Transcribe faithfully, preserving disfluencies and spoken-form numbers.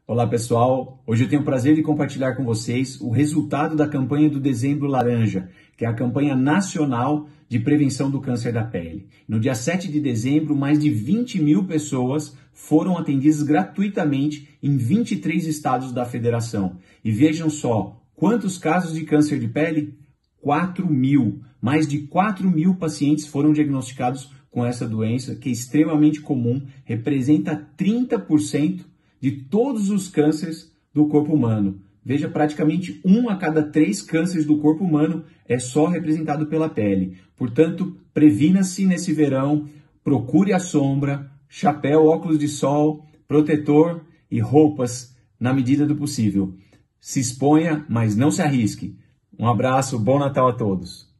Olá pessoal, hoje eu tenho o prazer de compartilhar com vocês o resultado da campanha do Dezembro Laranja, que é a campanha nacional de prevenção do câncer da pele. No dia sete de dezembro, mais de vinte mil pessoas foram atendidas gratuitamente em vinte e três estados da federação. E vejam só, quantos casos de câncer de pele? quatro mil. Mais de quatro mil pacientes foram diagnosticados com essa doença, que é extremamente comum, representa trinta por cento de todos os cânceres do corpo humano. Veja, praticamente um a cada três cânceres do corpo humano é só representado pela pele. Portanto, previna-se nesse verão, procure a sombra, chapéu, óculos de sol, protetor e roupas na medida do possível. Se exponha, mas não se arrisque. Um abraço, bom Natal a todos.